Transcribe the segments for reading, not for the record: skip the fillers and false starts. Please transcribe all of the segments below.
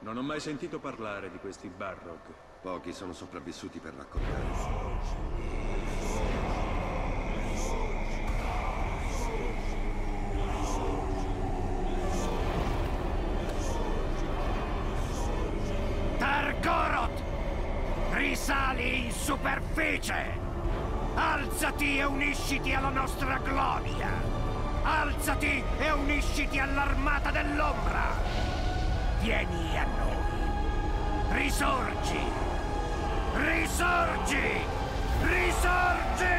Non ho mai sentito parlare di questi Balrog. Pochi sono sopravvissuti per raccontare. Targoroth! Risali in superficie! Alzati e unisciti alla nostra gloria! Alzati e unisciti all'armata dell'ombra! Vieni a noi! Risorgi! Risorgi! Risorgi!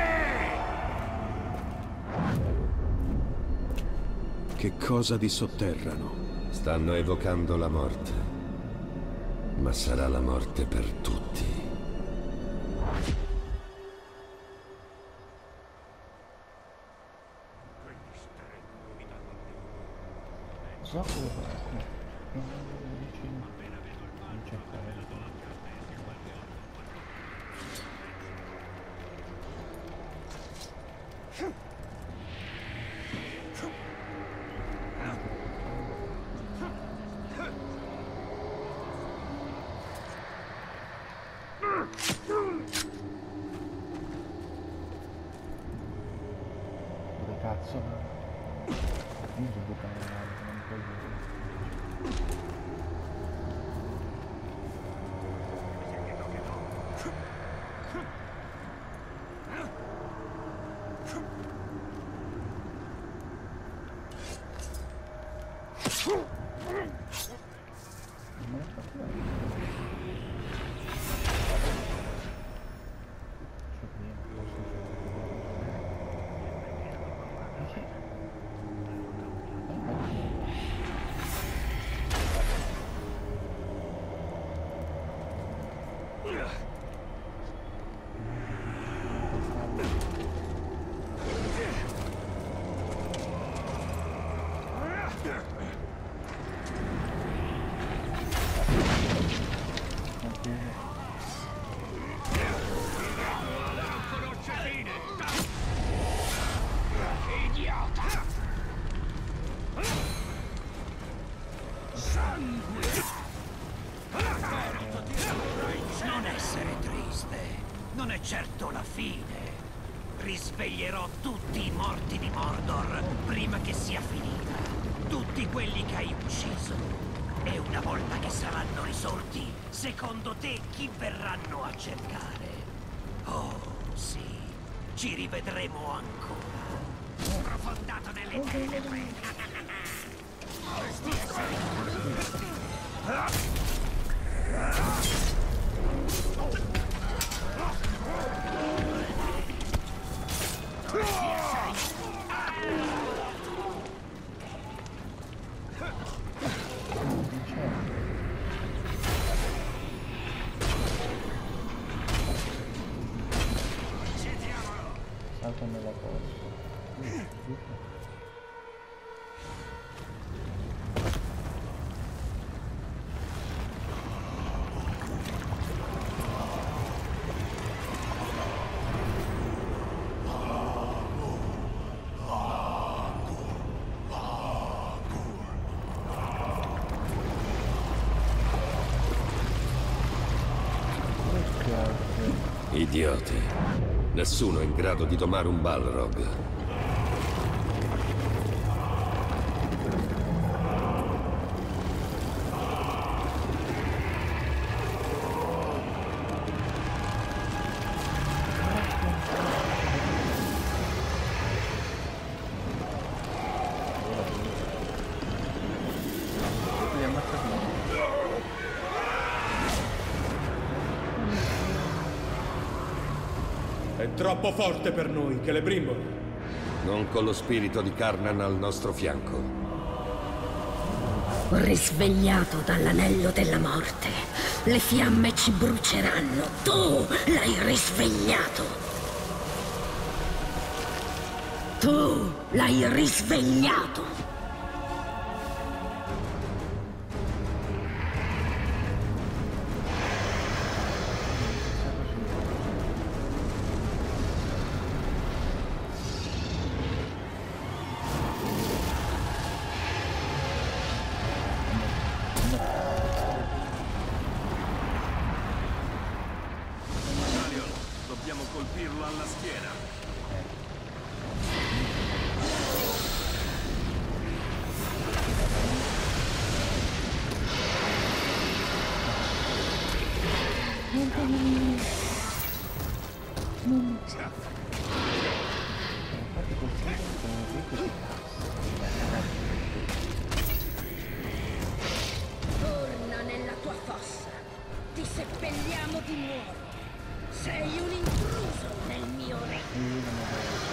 Che cosa dissotterrano? Stanno evocando la morte. Ma sarà la morte per tutti. Cazzo. Non si buttano in alto, non puoi dire. Non me l'ha fatto bene. Non essere triste, non è certo la fine. Risveglierò tutti i morti di Mordor prima che sia finita. Tutti quelli che hai ucciso. E una volta che saranno risorti, secondo te chi verranno a cercare? Oh, sì, ci rivedremo ancora. Profondato nelle tenebre. Questi esseri... Salto nella posta. Idioti. Nessuno è in grado di domare un Balrog. È troppo forte per noi, Celebrimbor. Non con lo spirito di Carnan al nostro fianco. Risvegliato dall'anello della morte, le fiamme ci bruceranno. Tu l'hai risvegliato. Tu l'hai risvegliato. colpirlo alla schiena. Torna nella tua fossa. Ti seppelliamo di nuovo. Sei un intruso nel mio regno.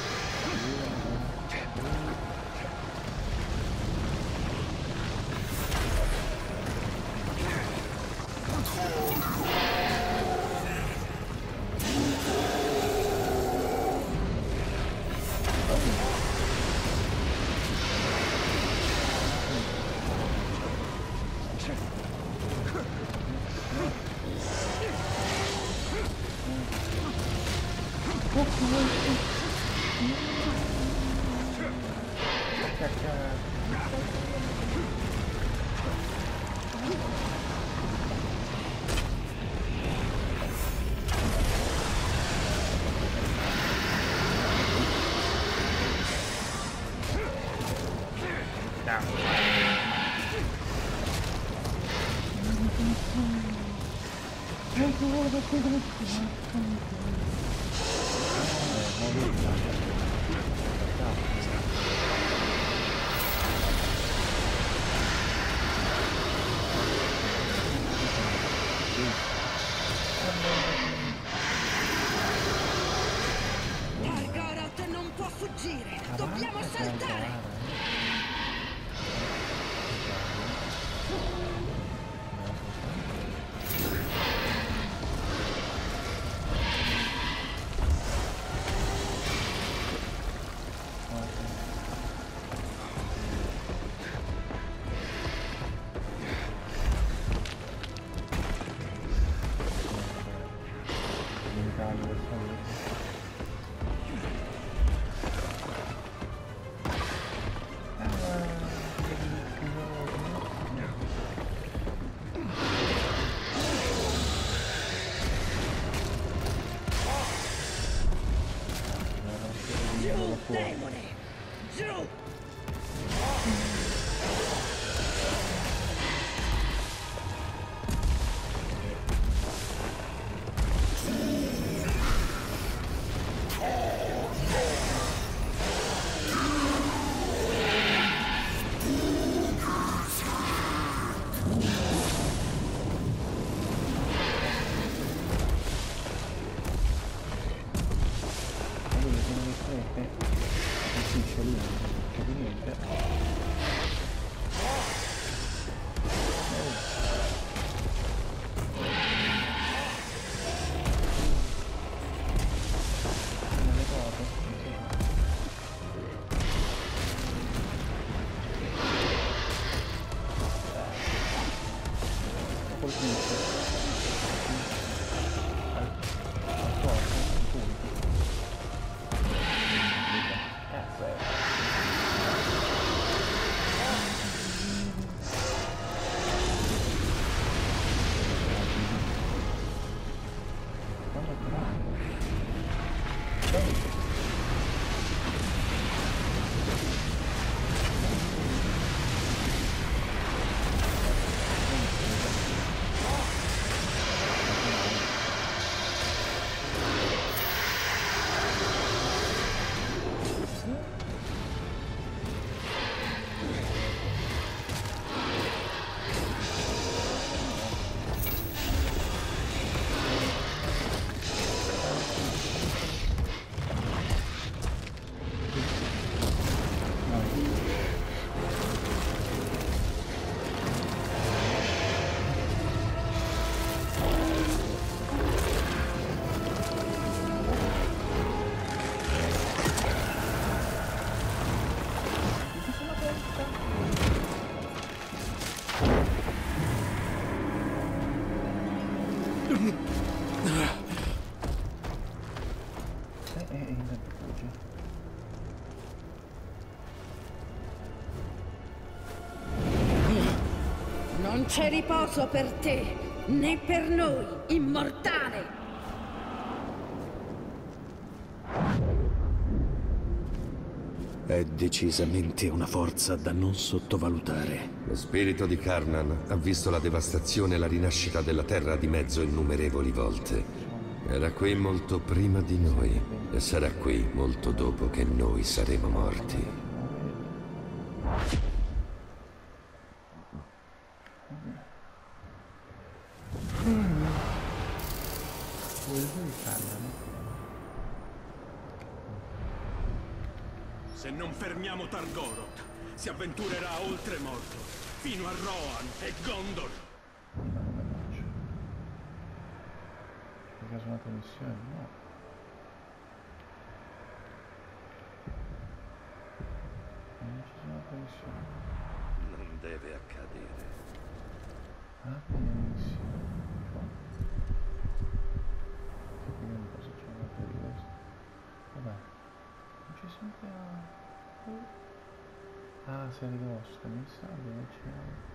Targaroth non può fuggire. Dobbiamo saltare. Giù, demone! Giù! Non c'è riposo per te, né per noi, immortale! È decisamente una forza da non sottovalutare. Lo spirito di Karnan ha visto la devastazione e la rinascita della Terra di Mezzo innumerevoli volte. Era qui molto prima di noi e sarà qui molto dopo che noi saremo morti. Se non fermiamo Targoroth, si avventurerà oltre Mordor, fino a Rohan e Gondor. C'è caso un'altra missione? No. Non ci sono altre missioni. Non deve accadere. Altre missioni. Vediamo cosa c'è un'altra di questo. Vabbè. Non ci sono più... Ah, sei ridosso, mi sa dove c'è...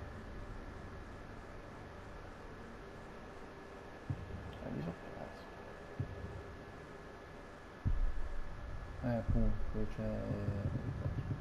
Lì sotto cazzo. Appunto, c'è...